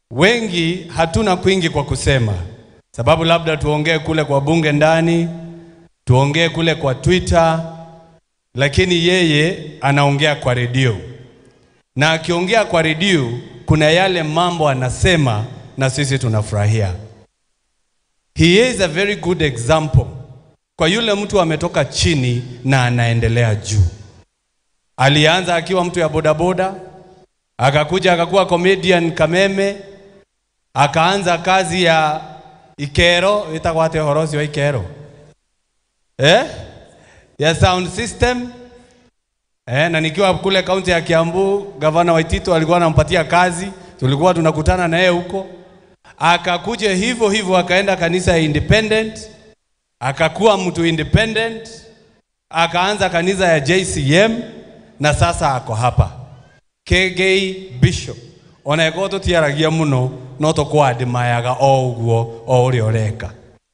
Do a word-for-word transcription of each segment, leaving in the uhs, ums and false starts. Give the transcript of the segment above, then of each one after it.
Wengi hatuna kwingi kwa kusema, sababu labda tuongee kule kwa bunge ndani, tuongee kule kwa Twitter, lakini yeye anaongea kwa redio. Na akiongea kwa redio kuna yale mambo anasema na sisi tunafurahia. He is a very good example kwa yule mtu ametoka chini na anaendelea juu. Alianza akiwa mtu ya bodaboda, akakuja akakuwa comedian Kameme, akaanza kazi ya Ikero, itakuwa ate horozi wa Ikero. Eh? Ya sound system. Eh, na nikiwa kule kaunti ya Kiambu, Gavana Waitito alikuwa anampatia kazi, tulikuwa tunakutana na yeye huko. Akakuja hivyo hivyo akaenda kanisa ya independent, akakuwa mtu independent, akaanza kanisa ya J C M na sasa ako hapa. K G Bishop. Ona ekoto tiaragia muno no to kwadimayaga o uguo o uri oreka.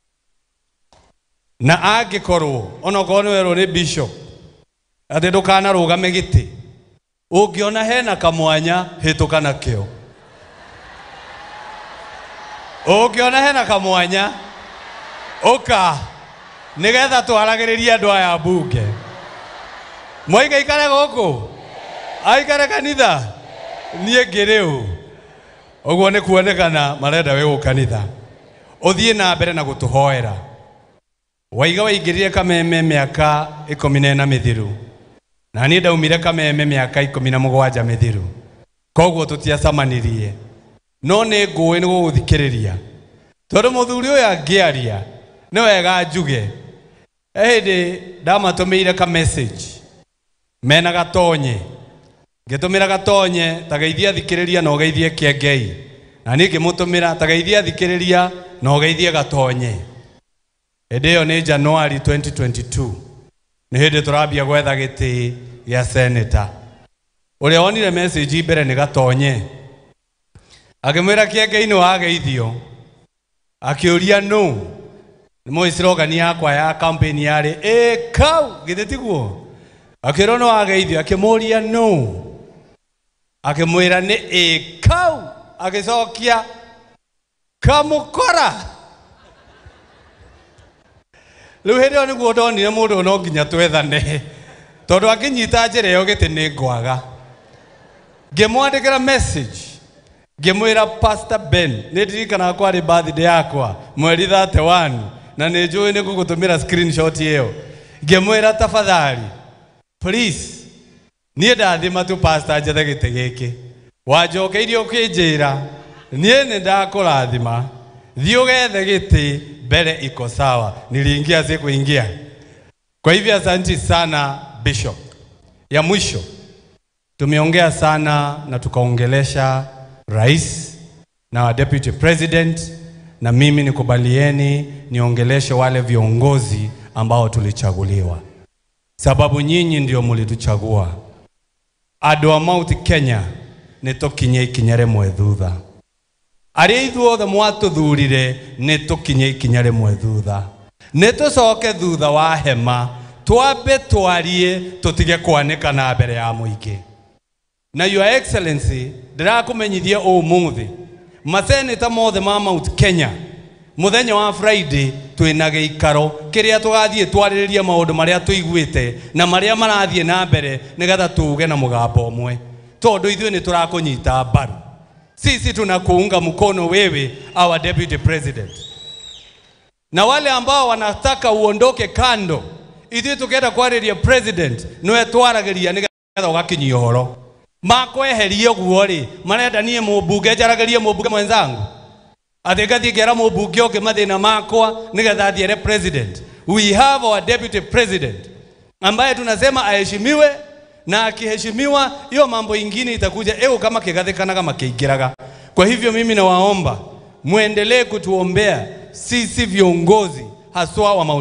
Na agikorwo ona kono wero ni bishop. Ate ndukana rugame giti. Ungiona hena kamwanya hitukana kio. Ungiona hena kamwanya oka nigetha twaragiriria andu aya bunge. Moiga ikare goko. Aikare kanitha. Nie ngireu. Oguo ni kuonekana marenda we kanitha. Uthie na mbere na gutuhoera. Waiga waingirire Kameme miaka ikumi na ĩna mithiru. Na ni ndaumire Kameme miaka ikumi na mũgwanja mithiru. Koguo tutiacamanirie. No ni ngũĩ ni gũgũthikĩrĩria. Tondu muthuri uyu angiaria ni wega njuge. Ehinde ndamatumĩire ka message. Mena gatonye. Ngitumira gatonye tageithia thikĩrĩria na ũgeithie Kĩengei. Na ni ngimutumira tageithia thikĩrĩria na ũgeithie gatonye. Edeo ni January twenty twenty-two. Ni hindi turambia gwetha gĩtĩ gĩa senator. Uria onire message mbere ni gatonye. Akimwira Kĩengei ni wageithio. Akiuria no. Ni mo slogan yakwa ya campaign yari e kau githitiguo. Akiro no wageithio akimuria no. Akimwira ni e kau agicokia kamukora. Riu hindi oni guo ndonire mundu no nginya twethane. Tondu akinyita njira yo giti ni ngwaga. Ngimwandikira message. Ngimwira Pastor Ben, nidirikana kwa ri birthday yakwa mweri thirty-one na ni njui ni gugutumira screenshot iyo. Ngimwira tafadhali please nie ndathima tu pastor njathe gite giki. Wanjokeirie ukinjira nie ni ndakurathima. Thii ugethe giti mbere iko sawa. Niliingia si kuingia. Kwa hivyo asante sana Bishop. Ya mwisho tumeongea sana na tukaongelesha Rais na wa Deputy President, na mimi nikubalieni niongeleshe wale viongozi ambao tulichaguliwa. Sababu nyinyi ndio mlituchagua. Andu a Mount Kenya nitukinye ikinya rimwe thutha. Aria ithuothe mwatuthurire nitukinye ikinya rimwe thutha. Nitucoke thutha wa hema twambe twarie tutige kwanika na mbere ya muingi. Na Your Excellency, ndirakumenyithia umuthi maseneta mothe ma Mount Kenya muthenya wa Friday twina giikaro kiria tugathie twaririria maundu maria tuiguite na maria marathie na mbere nigetha tuge na mugambo umwe, tondu ithuĩ ni turakunyita mbaru. Sisi tunakuunga mkono wewe, our Deputy President. Na wale ambao wanataka uondoke kando, ithuĩ tukenda kwariria president noe twarageria nigetha ugakinyia uhoro. Makweherie guo ri marenda nie mubunge njaragerie mubunge mwenzangu. Athikathie ngera mubunge oke mathina makwa nigetha thiere president. We have our Deputy President ambaye tunasema aheshimiwe, na akiheshimiwa hiyo mambo ingine itakuja eo kama kigathikana kama kiingiraga. Kwa hivyo mimi nawaomba muendelee kutuombea sisi viongozi haswa wa